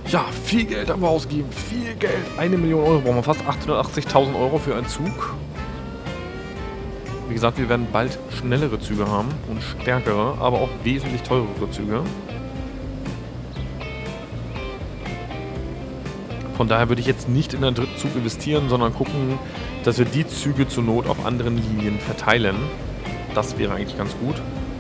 Ja, viel Geld haben wir ausgegeben. Viel Geld. 1 Million Euro. Brauchen wir fast 880.000 Euro für einen Zug. Wie gesagt, wir werden bald schnellere Züge haben und stärkere, aber auch wesentlich teurere Züge. Von daher würde ich jetzt nicht in einen dritten Zug investieren, sondern gucken, dass wir die Züge zur Not auf anderen Linien verteilen. Das wäre eigentlich ganz gut.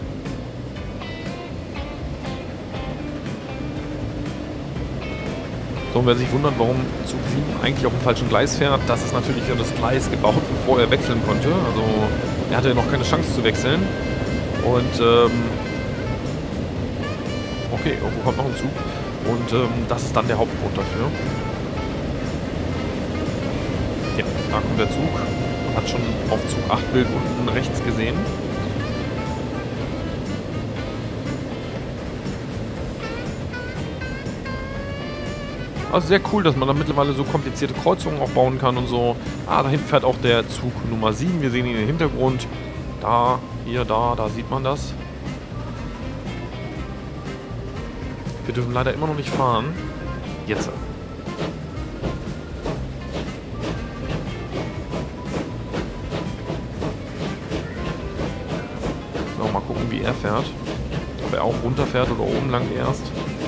So, und wer sich wundert, warum Zug 7 eigentlich auf dem falschen Gleis fährt, das ist natürlich ja das Gleis gebaut, bevor er wechseln konnte. Also er hatte ja noch keine Chance zu wechseln. Und okay, irgendwo kommt noch ein Zug. Und das ist dann der Hauptgrund dafür. Ja, da kommt der Zug. Man hat schon auf Zug 8 Bild unten rechts gesehen. Also sehr cool, dass man da mittlerweile so komplizierte Kreuzungen auch bauen kann und so. Ah, da hinten fährt auch der Zug Nummer 7. Wir sehen ihn im Hintergrund. Da, hier, da sieht man das. Wir dürfen leider immer noch nicht fahren. Jetzt. So, mal gucken, wie er fährt. Ob er auch runterfährt oder oben lang erst.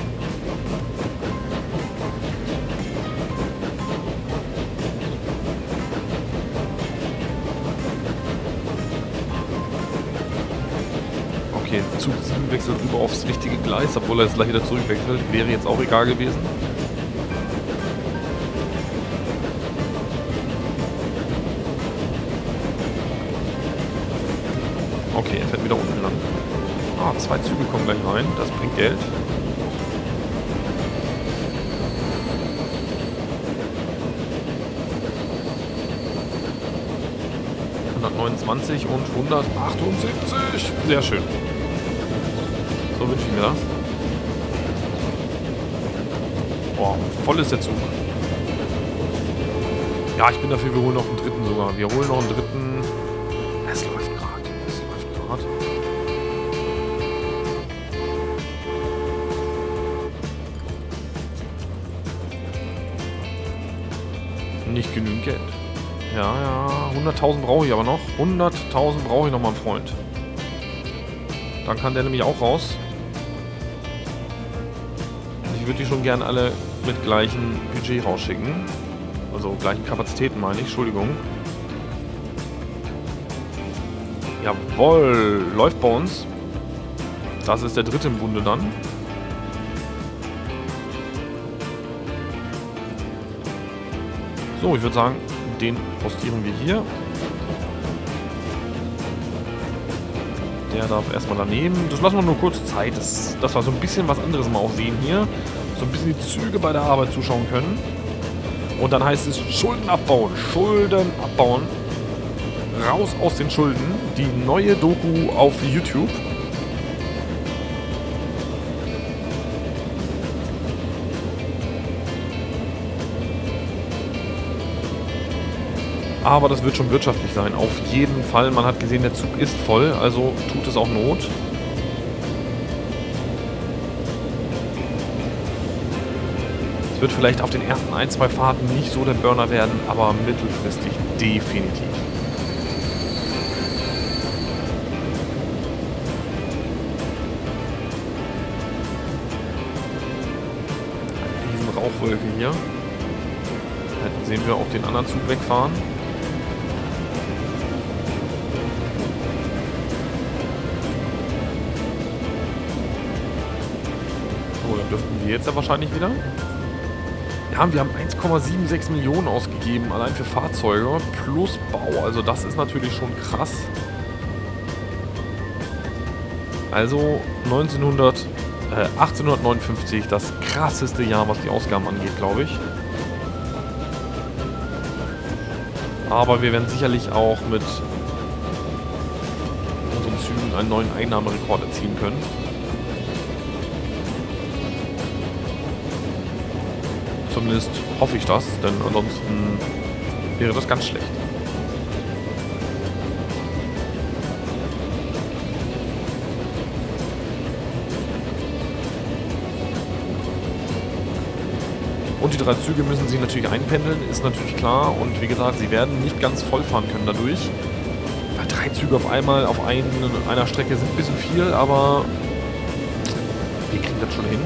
Okay, Zug 7 wechselt rüber aufs richtige Gleis, obwohl er jetzt gleich wieder zurückwechselt. Wäre jetzt auch egal gewesen. Okay, er fährt wieder unten lang. Ah, 2 Züge kommen gleich rein. Das bringt Geld. ...129 und 178. Sehr schön. So wünsche ich mir das. Boah, voll ist der Zug. Ja, ich bin dafür, wir holen noch einen dritten sogar. Wir holen noch einen dritten. Es läuft gerade. Es läuft gerade. Nicht genügend Geld. Ja, 100.000 brauche ich aber noch. 100.000 brauche ich noch, mein Freund. Dann kann der nämlich auch raus. Ich würde die schon gern alle mit gleichem Budget rausschicken. Also gleichen Kapazitäten meine ich, Entschuldigung. Jawohl, läuft bei uns. Das ist der dritte im Bunde dann. So, ich würde sagen, den postieren wir hier. Der darf erstmal daneben. Das lassen wir nur kurz Zeit, dass wir so ein bisschen was anderes mal auch sehen hier. So ein bisschen die Züge bei der Arbeit zuschauen können. Und dann heißt es Schulden abbauen. Schulden abbauen. Raus aus den Schulden. Die neue Doku auf YouTube. Aber das wird schon wirtschaftlich sein. Auf jeden Fall. Man hat gesehen, der Zug ist voll. Also tut es auch Not. Es wird vielleicht auf den ersten 1, 2 Fahrten nicht so der Burner werden, aber mittelfristig definitiv. Eine riesen Rauchwolke hier. Da sehen wir auch den anderen Zug wegfahren. So, dann dürften wir jetzt ja wahrscheinlich wieder. Ja, wir haben 1,76 Millionen ausgegeben, allein für Fahrzeuge plus Bau. Also das ist natürlich schon krass. Also 1859, das krasseste Jahr, was die Ausgaben angeht, glaube ich. Aber wir werden sicherlich auch mit unseren Zügen einen neuen Einnahmerekord erzielen können. Zumindest hoffe ich das, denn ansonsten wäre das ganz schlecht. Und die 3 Züge müssen sie natürlich einpendeln, ist natürlich klar. Und wie gesagt, sie werden nicht ganz voll fahren können dadurch. Weil 3 Züge auf einmal auf einer Strecke sind ein bisschen viel, aber wir kriegen das schon hin.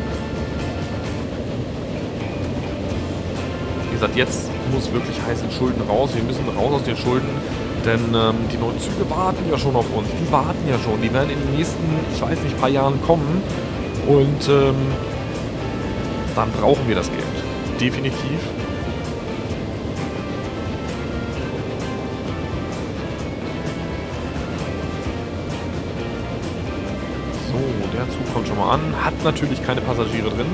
Wie gesagt, jetzt muss wirklich heißen Schulden raus. Wir müssen raus aus den Schulden, denn die neuen Züge warten ja schon auf uns. Die warten ja schon. Die werden in den nächsten, ich weiß nicht, paar Jahren kommen. Und dann brauchen wir das Geld. Definitiv. So, der Zug kommt schon mal an. Hat natürlich keine Passagiere drin.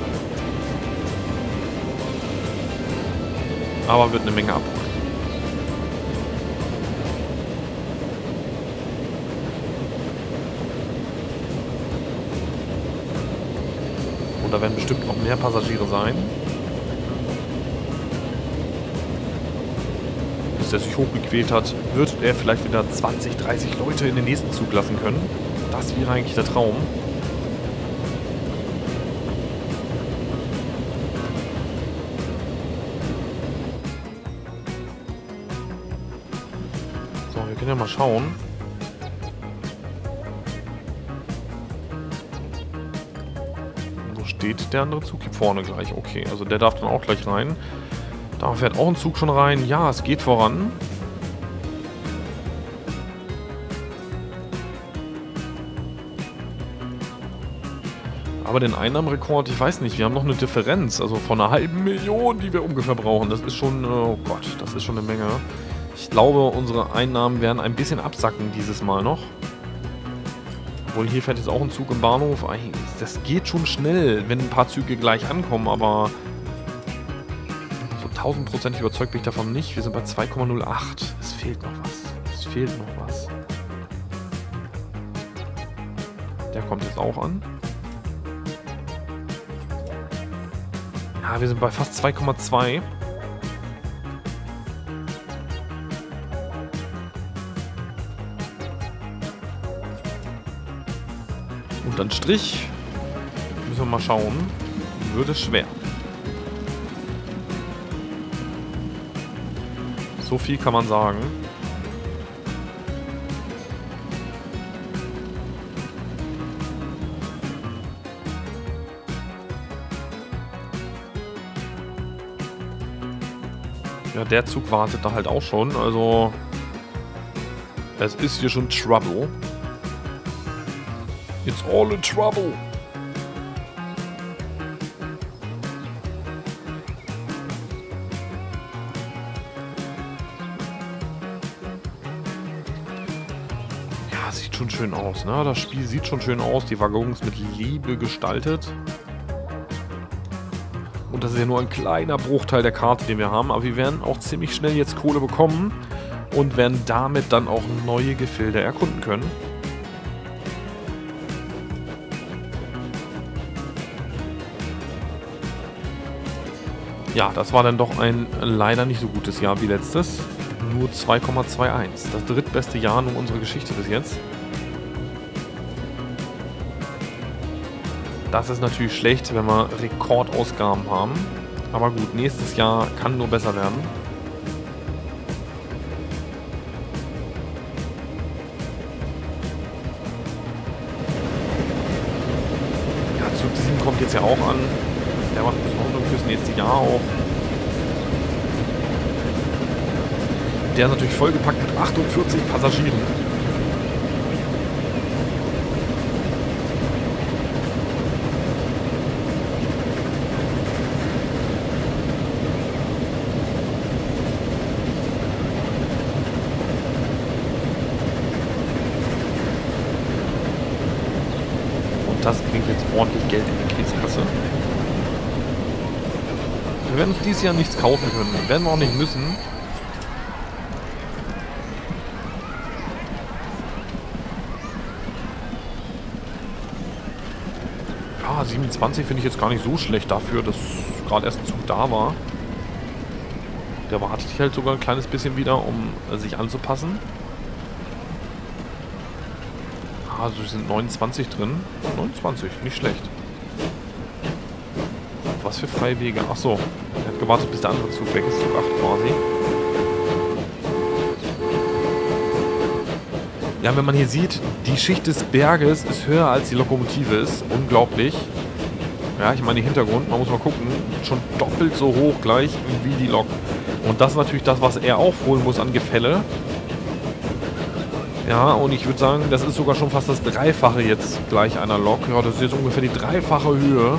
Aber wird eine Menge abholen. Und da werden bestimmt noch mehr Passagiere sein. Bis er sich hochgequält hat, wird er vielleicht wieder 20, 30 Leute in den nächsten Zug lassen können. Das wäre eigentlich der Traum. So, wir können ja mal schauen. Wo steht der andere Zug? Hier vorne gleich. Okay, also der darf dann auch gleich rein. Da fährt auch ein Zug schon rein. Ja, es geht voran. Aber den Einnahmenrekord, ich weiß nicht, wir haben noch eine Differenz, also von einer halben Million, die wir ungefähr brauchen. Das ist schon, oh Gott, das ist schon eine Menge. Ich glaube, unsere Einnahmen werden ein bisschen absacken dieses Mal noch. Obwohl, hier fährt jetzt auch ein Zug im Bahnhof. Das geht schon schnell, wenn ein paar Züge gleich ankommen, aber so 1000% überzeugt bin ich davon nicht. Wir sind bei 2,08. Es fehlt noch was. Es fehlt noch was. Der kommt jetzt auch an. Ja, wir sind bei fast 2,2. Und dann Strich. Müssen wir mal schauen. Wird es schwer. So viel kann man sagen. Ja, der Zug wartet da halt auch schon. Also, es ist hier schon Trouble. It's all in trouble. Ja, sieht schon schön aus, ne? Das Spiel sieht schon schön aus. Die Waggons mit Liebe gestaltet. Und das ist ja nur ein kleiner Bruchteil der Karte, den wir haben. Aber wir werden auch ziemlich schnell jetzt Kohle bekommen. Und werden damit dann auch neue Gefilde erkunden können. Ja, das war dann doch ein leider nicht so gutes Jahr wie letztes. Nur 2,21. Das drittbeste Jahr in unserer Geschichte bis jetzt. Das ist natürlich schlecht, wenn wir Rekordausgaben haben. Aber gut, nächstes Jahr kann nur besser werden. Ja, Zug 7 kommt jetzt ja auch an. Der macht Hoffnung fürs nächste Jahr auch. Der ist natürlich vollgepackt mit 48 Passagieren. Und das bringt jetzt ordentlich Geld in die Kriegskasse. Wir werden uns dieses Jahr nichts kaufen können. Werden wir auch nicht müssen. Ja, 27 finde ich jetzt gar nicht so schlecht dafür, dass gerade erst ein Zug da war. Der wartet halt sogar ein kleines bisschen wieder, um sich anzupassen. Also sind 29 drin. 29, nicht schlecht. das für freie Wege? Achso, er hat gewartet, bis der andere Zug weg ist. Zug 8 quasi. Ja, wenn man hier sieht, die Schicht des Berges ist höher als die Lokomotive ist. Unglaublich. Ja, ich meine, Hintergrund, man muss mal gucken, schon doppelt so hoch gleich wie die Lok. Und das ist natürlich das, was er aufholen muss an Gefälle. Ja, und ich würde sagen, das ist sogar schon fast das Dreifache jetzt gleich einer Lok. Ja, das ist jetzt ungefähr die dreifache Höhe.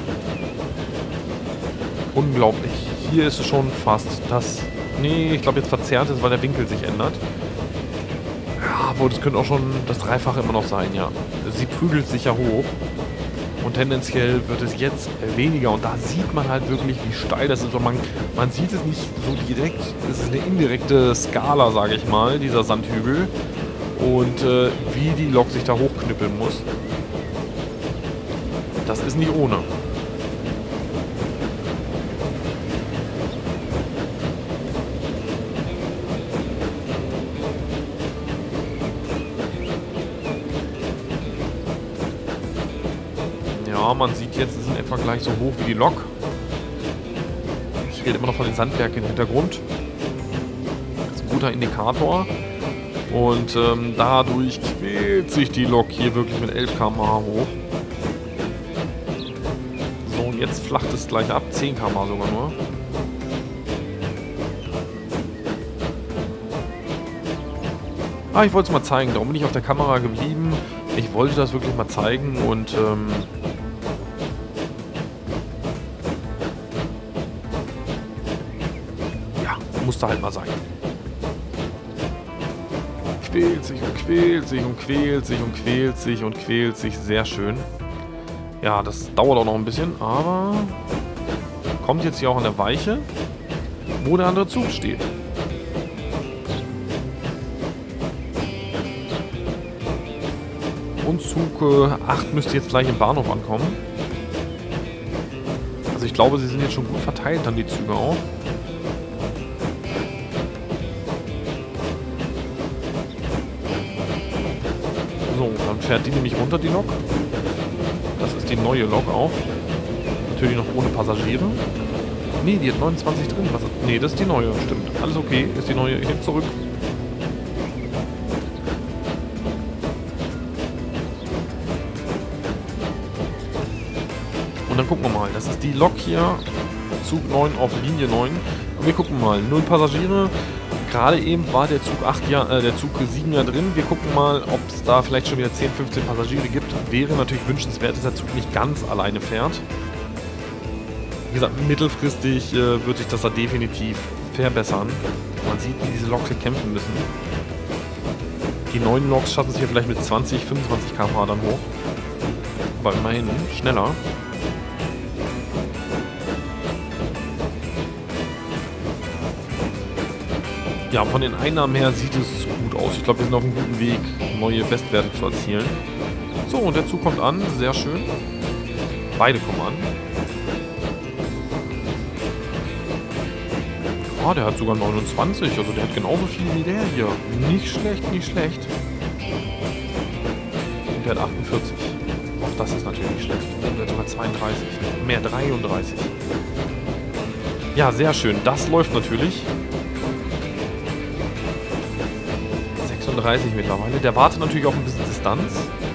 Unglaublich. Hier ist es schon fast das... Nee, ich glaube jetzt verzerrt ist, weil der Winkel sich ändert. Ja, obwohl das könnte auch schon das Dreifache immer noch sein, ja. Sie prügelt sich ja hoch. Und tendenziell wird es jetzt weniger. Und da sieht man halt wirklich, wie steil das ist. Und man sieht es nicht so direkt. Es ist eine indirekte Skala, sage ich mal, dieser Sandhügel. Und wie die Lok sich da hochknüppeln muss. Das ist nicht ohne. Ja, man sieht jetzt, es ist in etwa gleich so hoch wie die Lok. Ich rede immer noch von den Sandbergen im Hintergrund. Das ist ein guter Indikator. Und dadurch quält sich die Lok hier wirklich mit 11 km/h hoch. So, und jetzt flacht es gleich ab. 10 km/h sogar nur. Ah, ich wollte es mal zeigen. Darum bin ich auf der Kamera geblieben. Ich wollte das wirklich mal zeigen und ja, musste halt mal sein. Quält sich und quält sich und quält sich und quält sich und quält sich. Sehr schön. Ja, das dauert auch noch ein bisschen, aber kommt jetzt hier auch an der Weiche, wo der andere Zug steht. Und Zug 8 müsste jetzt gleich im Bahnhof ankommen. Also ich glaube, sie sind jetzt schon gut verteilt, dann die Züge auch. So, dann fährt die nämlich runter, die Lok. Das ist die neue Lok auch. Natürlich noch ohne Passagiere. Nee, die hat 29 drin. Nee, das ist die neue, stimmt. Alles okay, ist die neue. Ich nehme zurück. Und dann gucken wir mal. Das ist die Lok hier. Zug 9 auf Linie 9. Und wir gucken mal. 0 Passagiere. Gerade eben war der Zug 8 der Zug 7 ja drin. Wir gucken mal, ob es da vielleicht schon wieder 10, 15 Passagiere gibt. Wäre natürlich wünschenswert, dass der Zug nicht ganz alleine fährt. Wie gesagt, mittelfristig wird sich das da definitiv verbessern. Man sieht, wie diese Loks hier kämpfen müssen. Die neuen Loks schaffen es hier vielleicht mit 20, 25 km/h dann hoch. Aber immerhin schneller. Ja, von den Einnahmen her sieht es gut aus. Ich glaube, wir sind auf einem guten Weg, neue Bestwerte zu erzielen. So, und der Zug kommt an. Sehr schön. Beide kommen an. Ah, der hat sogar 29. Also der hat genauso viel wie der hier. Nicht schlecht, nicht schlecht. Und der hat 48. Auch das ist natürlich nicht schlecht. Und der hat sogar 32. Mehr 33. Ja, sehr schön. Das läuft natürlich. 36 mittlerweile. Der wartet natürlich auf ein bisschen Distanz.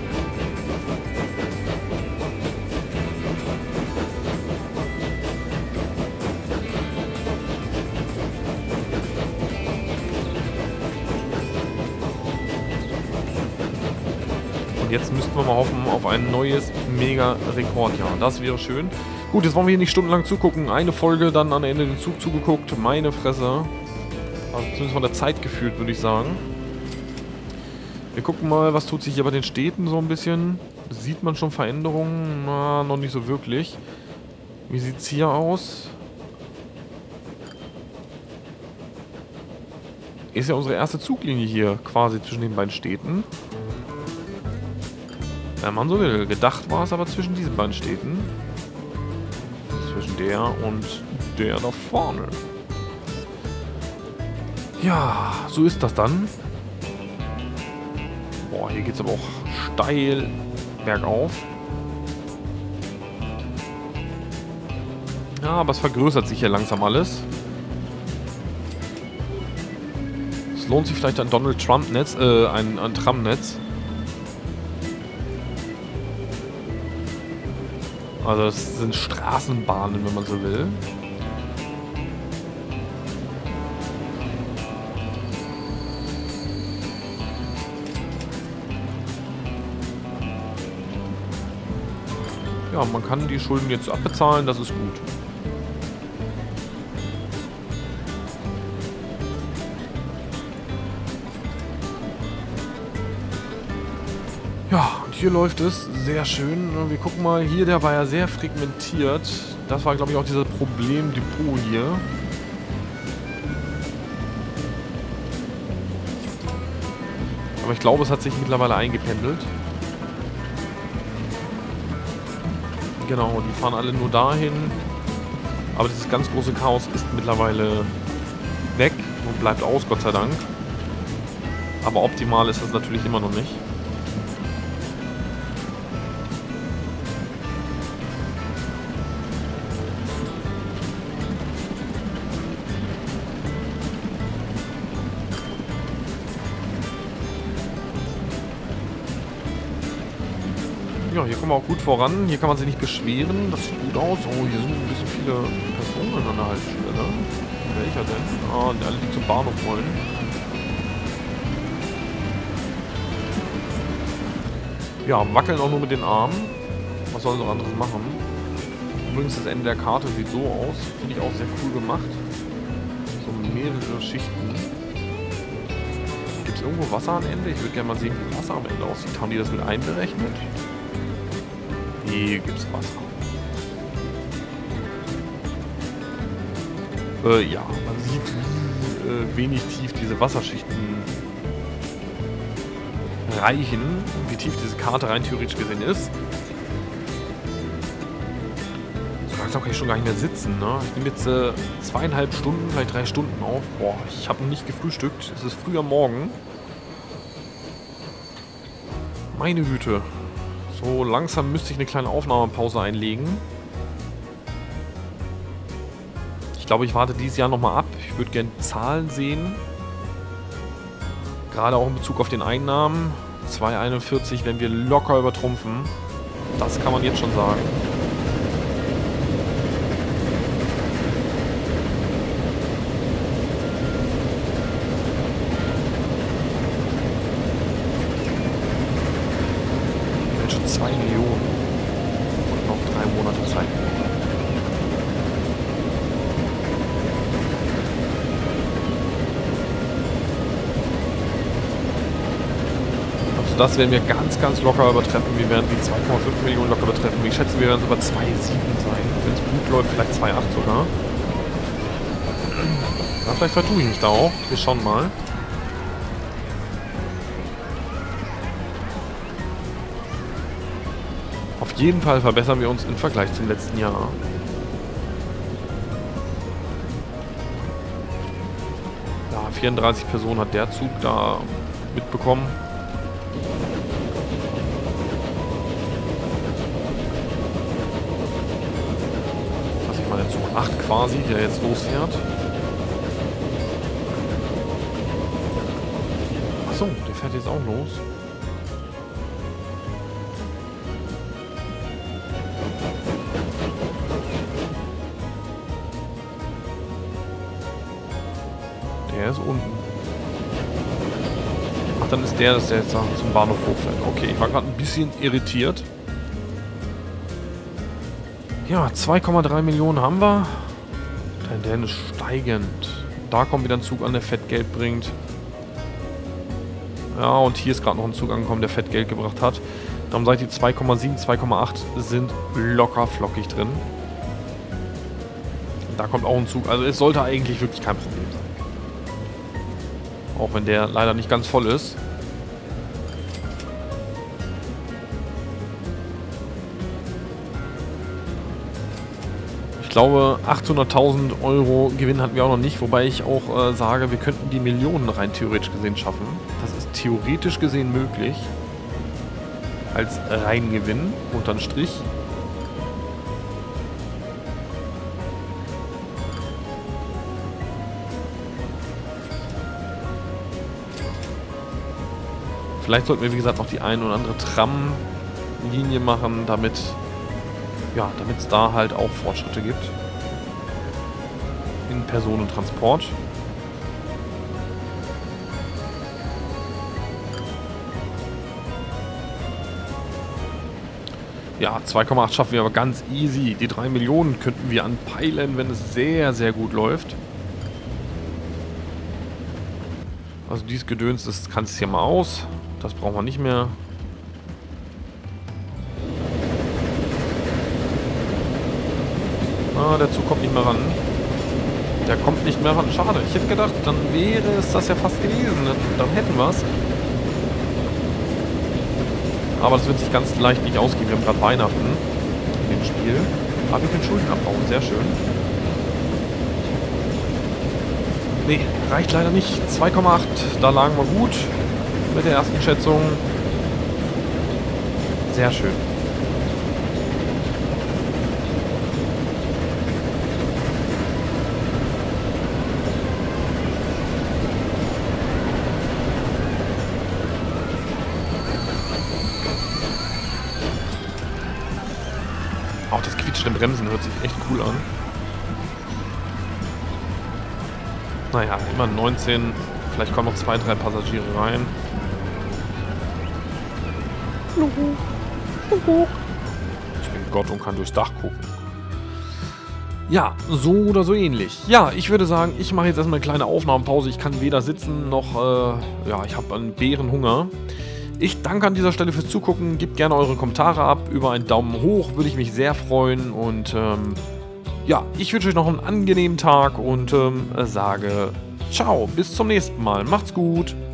Und jetzt müssten wir mal hoffen auf ein neues Mega-Rekordjahr. Das wäre schön. Gut, jetzt wollen wir hier nicht stundenlang zugucken. Eine Folge, dann am Ende den Zug zugeguckt. Meine Fresse. Also zumindest von der Zeit gefühlt, würde ich sagen. Wir gucken mal, was tut sich hier bei den Städten so ein bisschen. Sieht man schon Veränderungen? Na, noch nicht so wirklich. Wie sieht es hier aus? Ist ja unsere erste Zuglinie hier quasi zwischen den beiden Städten. Wenn man so will. Gedacht war es aber zwischen diesen beiden Städten. Zwischen der und der da vorne. Ja, so ist das dann. Boah, hier geht es aber auch steil bergauf. Ja, aber es vergrößert sich hier langsam alles. Es lohnt sich vielleicht ein Donald Trump-Netz, ein Tram-Netz. Also das sind Straßenbahnen, wenn man so will. Ja, man kann die Schulden jetzt abbezahlen, das ist gut. Ja, und hier läuft es sehr schön. Wir gucken mal, hier, der war ja sehr fragmentiert. Das war, glaube ich, auch dieses Problemdepot hier. Aber ich glaube, es hat sich mittlerweile eingependelt. Genau, die fahren alle nur dahin. Aber dieses ganz große Chaos ist mittlerweile weg und bleibt aus, Gott sei Dank. Aber optimal ist das natürlich immer noch nicht. Ja, hier kommen wir auch gut voran. Hier kann man sich nicht beschweren. Das sieht gut aus. Oh, hier sind ein bisschen viele Personen an der Haltestelle. Welcher denn? Ah, alle, die zum Bahnhof wollen. Ja, wackeln auch nur mit den Armen. Was sollen sie auch anderes machen? Übrigens, das Ende der Karte sieht so aus. Finde ich auch sehr cool gemacht. So mehrere Schichten. Gibt es irgendwo Wasser am Ende? Ich würde gerne mal sehen, wie Wasser am Ende aussieht. Haben die das mit einberechnet? Hier gibt's Wasser. Ja, man sieht, wie wenig tief diese Wasserschichten reichen, wie tief diese Karte rein theoretisch gesehen ist. So langsam kann ich schon gar nicht mehr sitzen, ne? Ich nehme jetzt 2,5 Stunden, vielleicht 3 Stunden auf. Boah, ich habe noch nicht gefrühstückt. Es ist früh am Morgen. Meine Güte. So, langsam müsste ich eine kleine Aufnahmepause einlegen. Ich glaube, ich warte dieses Jahr nochmal ab. Ich würde gerne Zahlen sehen. Gerade auch in Bezug auf den Einnahmen. 2,41 werden wir locker übertrumpfen. Das kann man jetzt schon sagen. Schon 2 Millionen. Und noch 3 Monate Zeit. Also das werden wir ganz, ganz locker übertreffen. Wir werden die 2,5 Millionen locker übertreffen. Ich schätze, wir werden sogar 2,7 sein. Wenn es gut läuft, vielleicht 2,8 sogar. Na, vielleicht vertue ich mich da auch. Wir schauen mal. Auf jeden Fall verbessern wir uns im Vergleich zum letzten Jahr. Ja, 34 Personen hat der Zug da mitbekommen. Lass ich mal den Zug 8 quasi, der jetzt losfährt. Achso, der fährt jetzt auch los. Der ist unten. Ach, dann ist der, dass der jetzt zum Bahnhof hochfährt. Okay, ich war gerade ein bisschen irritiert. Ja, 2,3 Millionen haben wir. Tendenz steigend. Da kommt wieder ein Zug an, der Fettgeld bringt. Ja, und hier ist gerade noch ein Zug angekommen, der Fettgeld gebracht hat. Darum sage ich, die 2,7, 2,8 sind locker flockig drin. Da kommt auch ein Zug. Also es sollte eigentlich wirklich kein Problem sein. Auch wenn der leider nicht ganz voll ist. Ich glaube, 800.000 Euro Gewinn hatten wir auch noch nicht. Wobei ich auch sage, wir könnten die Millionen rein theoretisch gesehen schaffen. Das ist theoretisch gesehen möglich. Als Reingewinn, unterm Strich. Vielleicht sollten wir, wie gesagt, noch die ein oder andere Tram-Linie machen, damit es da halt auch Fortschritte gibt. In Personentransport. Ja, 2,8 schaffen wir aber ganz easy. Die 3 Millionen könnten wir anpeilen, wenn es sehr, sehr gut läuft. Also dieses Gedöns, das kannst du hier mal aus. Das brauchen wir nicht mehr. Ah, der Zug kommt nicht mehr ran. Der kommt nicht mehr ran. Schade. Ich hätte gedacht, dann wäre es das ja fast gewesen. Dann hätten wir es. Aber das wird sich ganz leicht nicht ausgehen. Wir haben gerade Weihnachten in dem Spiel. Aber wir können Schulden abbauen. Sehr schön. Nee, reicht leider nicht. 2,8. Da lagen wir gut mit der ersten Schätzung. Sehr schön. Auch das quietschende Bremsen hört sich echt cool an. Naja, immer 19. Vielleicht kommen noch 2, 3 Passagiere rein. Ich bin Gott und kann durchs Dach gucken. Ja, so oder so ähnlich. Ja, ich würde sagen, ich mache jetzt erstmal eine kleine Aufnahmepause. Ich kann weder sitzen noch, ja, ich habe einen Bärenhunger. Ich danke an dieser Stelle fürs Zugucken. Gebt gerne eure Kommentare ab. Über einen Daumen hoch würde ich mich sehr freuen. Und ja, ich wünsche euch noch einen angenehmen Tag und sage ciao, bis zum nächsten Mal. Macht's gut.